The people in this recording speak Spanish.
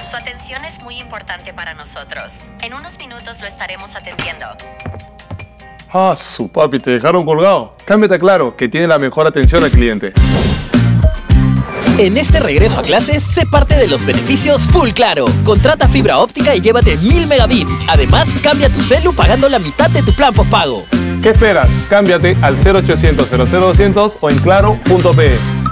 Su atención es muy importante para nosotros. En unos minutos lo estaremos atendiendo. Ah, su papi, te dejaron colgado. Cámbiate a Claro, que tiene la mejor atención al cliente. En este regreso a clases, sé parte de los beneficios Full Claro. Contrata fibra óptica y llévate 1000 megabits. Además, cambia tu celu pagando la mitad de tu plan postpago. ¿Qué esperas? Cámbiate al 0800 00200 o en claro.pe.